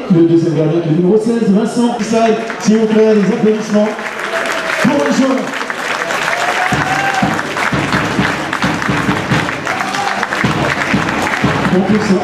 le deuxième gardien, le numéro 16, Vincent Pissal. S'il vous plaît, des applaudissements pour les joueurs. On peut ça.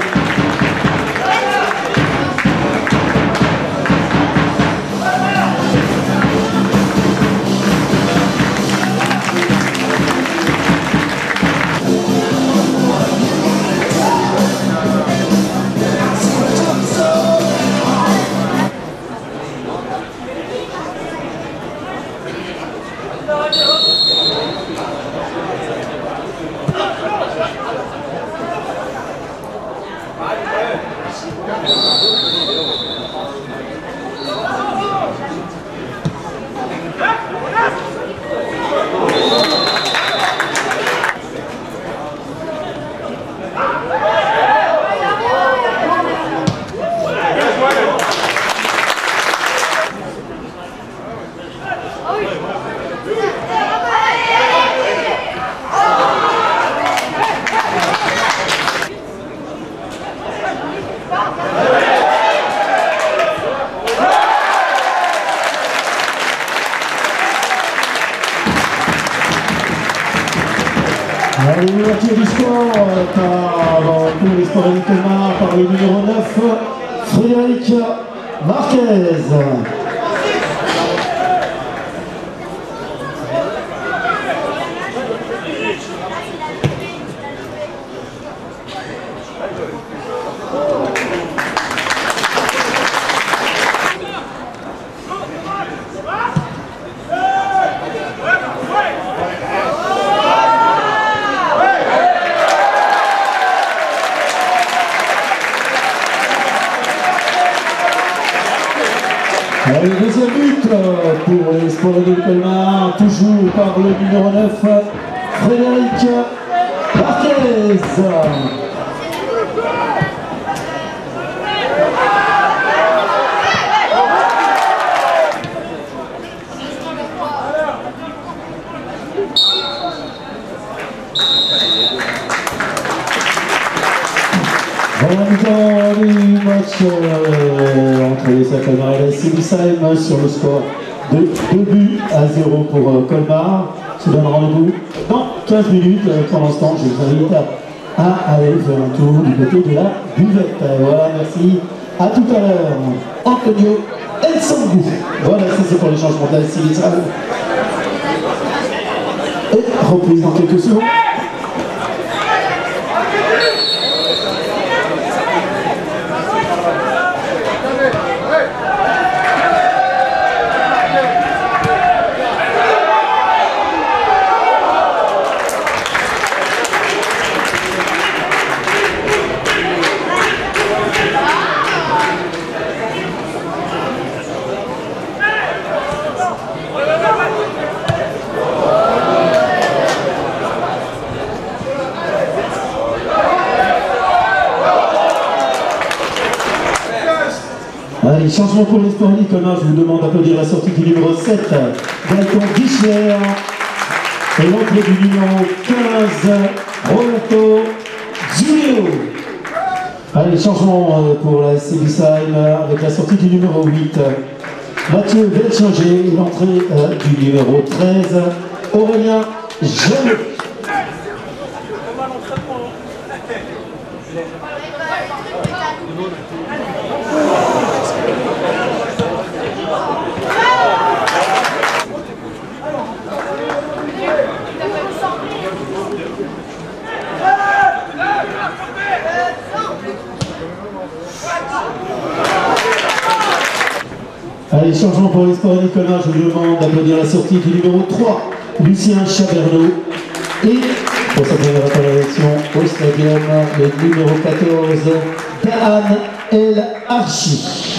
L'ouverture du score pour les sports de Colmar par le numéro 9, Frédéric Marquez. Le deuxième but pour les sports de Colmar, toujours par le numéro 9, Frédéric Marquez. Dans du match entre les Colmar et la Silisheim sur le score de 2-0 pour Colmar. Je vous donne rendez-vous dans 15 minutes. Pour l'instant, je vous invite à aller faire un tour du côté de la buvette. Voilà, merci. À tout à l'heure. Antonio Ensangou. Voilà, c'est pour les changements de la Silisheim. Et reprise dans quelques secondes. Allez, changement pour les sports Nicolas, je vous demande d'applaudir la sortie du numéro 7, Gaëtan Guichler, et l'entrée du numéro 15, Roberto Giulio. Allez, changement pour la Silisheim avec la sortie du numéro 8, Mathieu Belchinger, et l'entrée du numéro 13, Aurélien Jeannot. Allez, changement pour les sports Nicolas, je vous demande d'applaudir la sortie du numéro 3, Lucien Chaberneau. Et pour sa première apparition au stadium, le numéro 14, Dahan El Archi.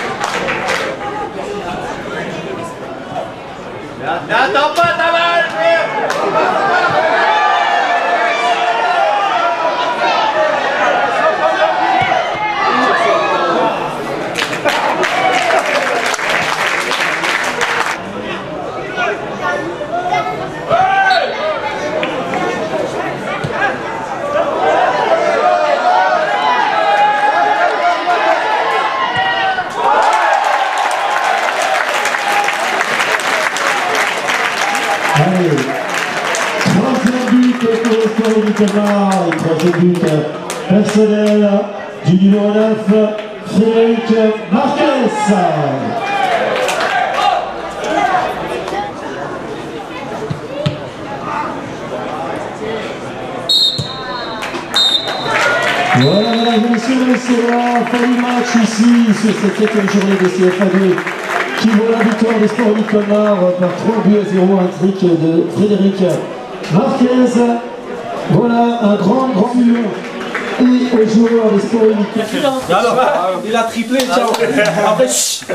N'attends pas ta balle, Colmar. Et troisième but personnel du numéro 9, Frédéric Marquez. Voilà, mesdames et messieurs, c'est la fin du match ici, sur cette 7e journée de CFA2, qui vaut la victoire des Sports Colmar par 3 buts à 0, un trick de Frédéric Marquez. Voilà, un grand million. Et aux joueurs des Sports Colmar. Alors, il a triplé, ciao. Après,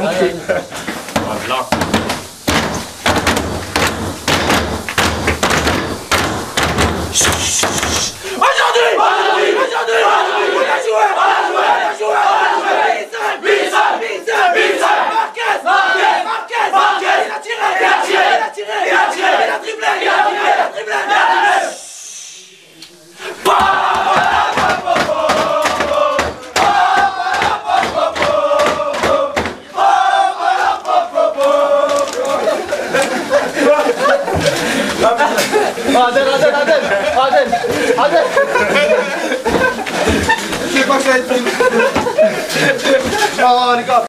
Adel. Je sais pas que ça va être. Oh les gars.